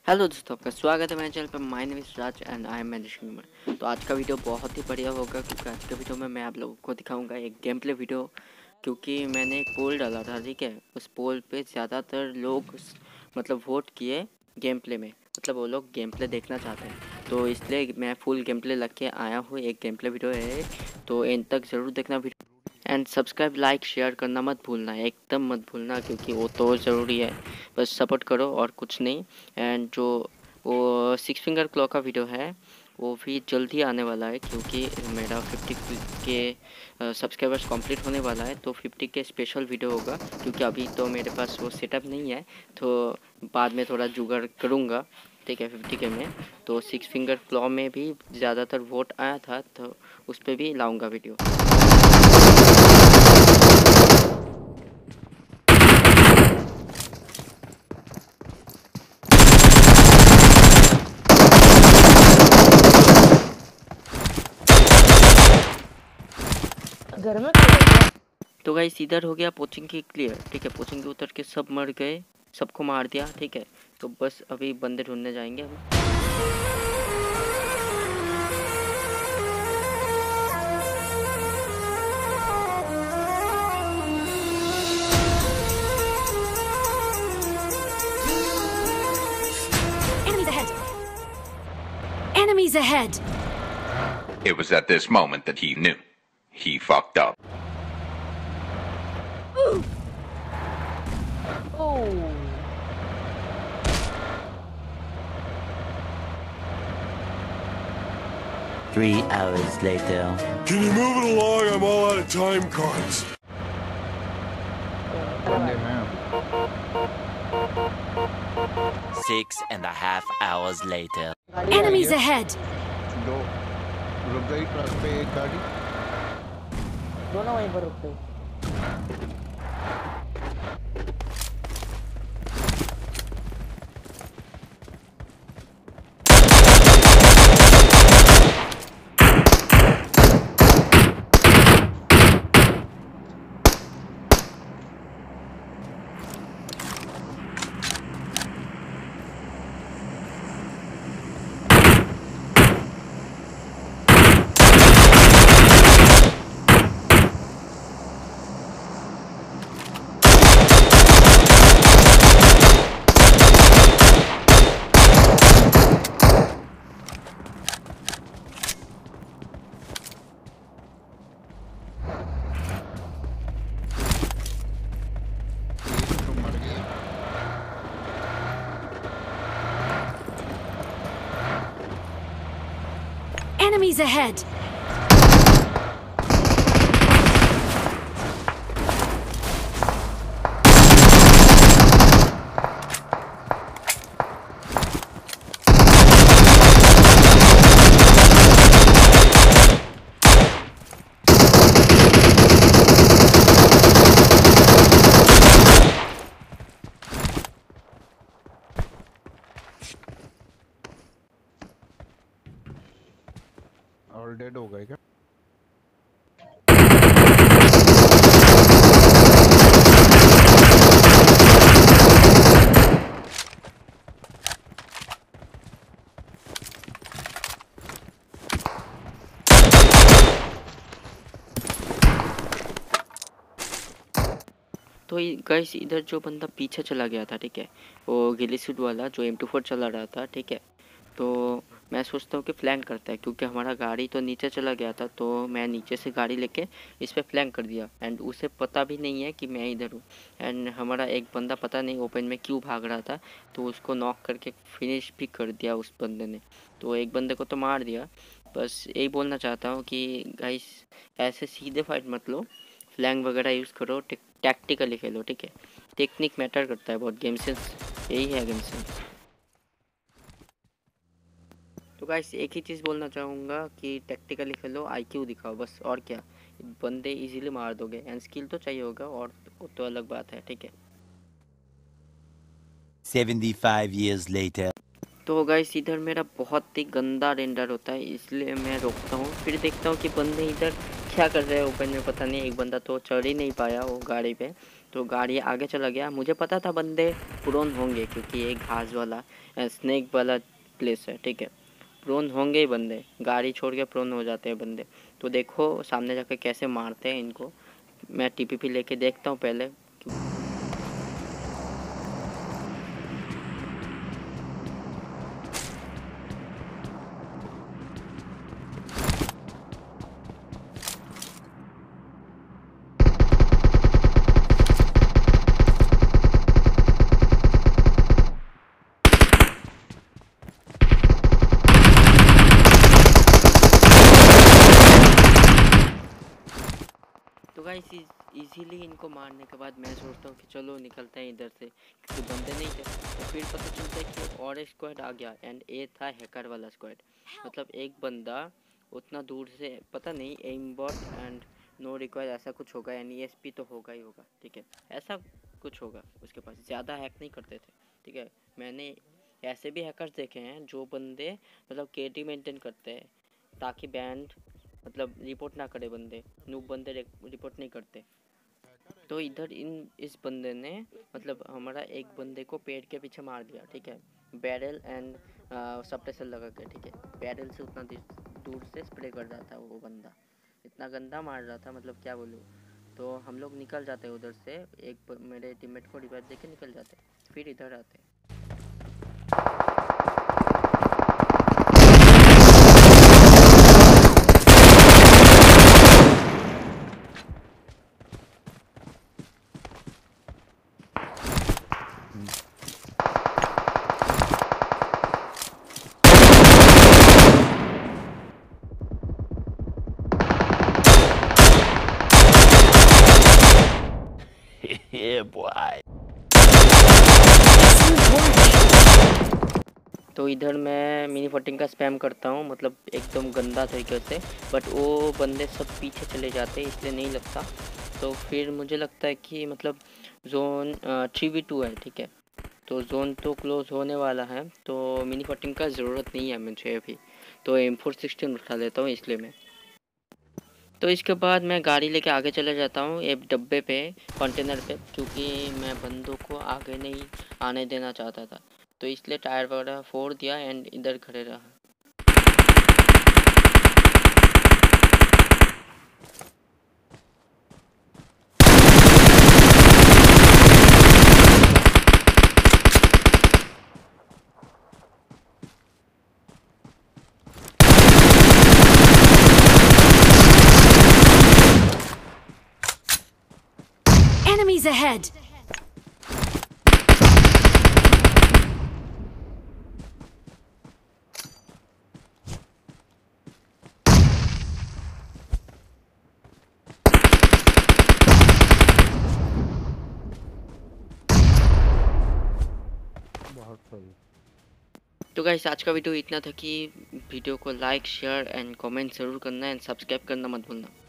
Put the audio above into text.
Hello दोस्तों, आपका स्वागत है मेरे चैनल पर। My name is Raj and I am manage gamer. तो आज का वीडियो बहुत ही बढ़िया होगा क्योंकि आज के वीडियो में मैं आप लोगों को दिखाऊंगा एक गेम प्ले वीडियो। क्योंकि मैंने एक पोल डाला था, ठीक है। उस पोल पे ज़्यादातर लोग मतलब वोट किए गेम प्ले में, मतलब वो लोग गेम प्ले देखना चाहते हैं। तो इसलिए मैं फुल गेम प्ले लग के आया हूँ। एक गेम प्ले वीडियो है, तो एंड तक ज़रूर देखना video. And subscribe like share करना मत भूलना, एकदम मत भूलना, क्योंकि वो तो ज़रूरी है। बस सपोर्ट करो और कुछ नहीं। एंड जो वो 6 फिंगर क्लॉ का वीडियो है वो भी जल्दी आने वाला है, क्योंकि मेरा 50 के सब्सक्राइबर्स कंप्लीट होने वाला है। तो 50 के स्पेशल वीडियो होगा, क्योंकि अभी तो मेरे पास वो सेटअप नहीं है। तो बाद में थोड़ा जुगाड़ करूँगा, ठीक है। 50 के में तो 6 फिंगर क्लॉ में भी ज़्यादातर वोट आया था, तो उस पर भी लाऊंगा वीडियो। घर में क्या? तो गाइस इधर हो गया पोचिंग की क्लियर, ठीक है। पोचिंग के उतर के सब मर गए, सबको मार दिया, ठीक है। तो बस अभी बंदे ढूंढने जाएंगे हम। Enemies ahead! Enemies ahead! It was at this moment that he knew. He fucked up. Oh. 3 hours later. Can you move it along? I'm all out of time cards. Six and a half hours later. Enemies ahead! दो रुक गई truck पे एक गाड़ी। दोनों वहीं पर रुक गए। तो मर गए। Enemies ahead! और डेड हो गए क्या? तो गाइस इधर जो बंदा पीछे चला गया था, ठीक है, वो गिली सूट वाला जो M24 चला रहा था, ठीक है। तो मैं सोचता हूँ कि फ्लैंक करता है, क्योंकि हमारा गाड़ी तो नीचे चला गया था। तो मैं नीचे से गाड़ी लेके इस पे फ्लैंक कर दिया। एंड उसे पता भी नहीं है कि मैं इधर हूँ। एंड हमारा एक बंदा पता नहीं ओपन में क्यों भाग रहा था, तो उसको नॉक करके फिनिश भी कर दिया उस बंदे ने। तो एक बंदे को तो मार दिया। बस यही बोलना चाहता हूँ कि गाइस ऐसे सीधे फाइट मत लो, फ्लैंक वगैरह यूज़ करो, टैक्टिकली खेलो, ठीक है। टेक्निक मैटर करता है बहुत, गेम सेंस यही है गेम सेंस। तो गाइस एक ही चीज़ बोलना चाहूँगा कि टैक्टिकली खेलो, आईक्यू दिखाओ बस, और क्या। बंदे इजीली मार दोगे। एंड स्किल तो चाहिए होगा, और वो तो अलग बात है, ठीक है। 75 years later. तो गाइस इधर मेरा बहुत ही गंदा रेंडर होता है, इसलिए मैं रोकता हूँ। फिर देखता हूँ कि बंदे इधर क्या कर रहे हैं ओपन में, पता नहीं। एक बंदा तो चढ़ ही नहीं पाया वो गाड़ी पे, तो गाड़ी आगे चला गया। मुझे पता था बंदे प्रोन होंगे क्योंकि ये घास वाला स्नेक वाला प्लेस है, ठीक है। प्रोन होंगे ही बंदे, गाड़ी छोड़ के प्रोन हो जाते हैं बंदे। तो देखो सामने जाकर कैसे मारते हैं इनको। मैं टीपीपी लेके देखता हूँ पहले। तो गाइस इजीली इनको मारने के बाद मैं सोचता हूँ कि चलो निकलते हैं इधर से, क्योंकि बंदे नहीं थे। तो फिर पता चलता है कि और एक स्क्वाड आ गया एंड ये था हैकर वाला स्क्वाड। मतलब एक बंदा उतना दूर से, पता नहीं aim bot and no require ऐसा कुछ होगा, यानी ESP तो होगा ही होगा, ठीक है। ऐसा कुछ होगा उसके पास, ज़्यादा हैक नहीं करते थे, ठीक है। मैंने ऐसे भी हैकर्स देखे हैं जो बंदे मतलब KD मेंटेन करते हैं ताकि बैंड मतलब रिपोर्ट ना करे, बंदे नूब बंदे रिपोर्ट नहीं करते। तो इधर इस बंदे ने मतलब हमारा एक बंदे को पेड़ के पीछे मार दिया, ठीक है, बैरल एंड सप्रेसर लगा के, ठीक है। बैरल से उतना दूर से स्प्रे कर रहा था वो बंदा, इतना गंदा मार रहा था, मतलब क्या बोलूँ। तो हम लोग निकल जाते उधर से, एक मेरे टीममेट को रिवाइव देके निकल जाते, फिर इधर आते। Yeah, boy. तो इधर मैं मिनी 14 का स्पैम करता हूँ, मतलब एकदम गंदा तरीके से, बट वो बंदे सब पीछे चले जाते हैं इसलिए नहीं लगता। तो फिर मुझे लगता है कि मतलब जोन 3v2 है, ठीक है। तो जोन तो क्लोज होने वाला है, तो मिनी 14 का ज़रूरत नहीं है मुझे अभी, तो M416 उठा लेता हूँ इसलिए मैं। तो इसके बाद मैं गाड़ी लेके आगे चले जाता हूँ एक डब्बे पे, कंटेनर पे, क्योंकि मैं बंदों को आगे नहीं आने देना चाहता था। तो इसलिए टायर वगैरह फोड़ दिया एंड इधर खड़े रहा। Enemies ahead! बहुत सही। तो गाइस आज का वीडियो इतना था कि वीडियो को लाइक शेयर एंड कमेंट ज़रूर करना एंड सब्सक्राइब करना मत भूलना।